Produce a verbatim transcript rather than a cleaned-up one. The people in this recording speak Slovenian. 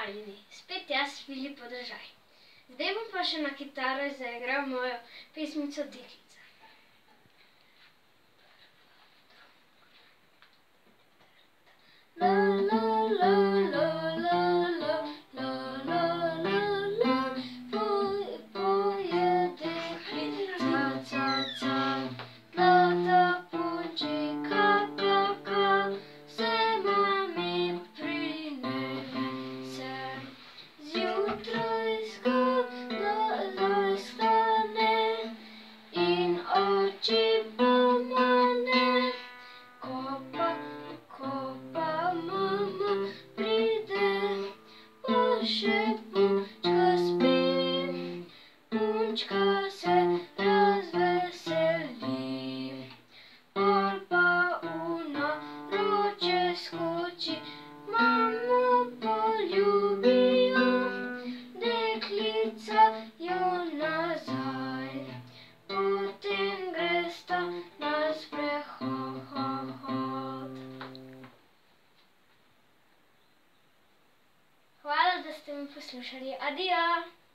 pozdravljeni, spet jaz, Filip Podržaj. Zdaj bom pa še na kitaro zaigral mojo pesmico Deklica. La la la la la la la la la la poje deklica ca ca zlata punčika ka ka se mami prinese zjutraj vstane in oči pomane ko pa ko pa mama pride pa še punčka spi punčka se razveseli pol pa una roče skoči mamo poljubijo deklica jo nazaj potem gresta na sprehod. Hvala, da ste me poslušali. Adijo!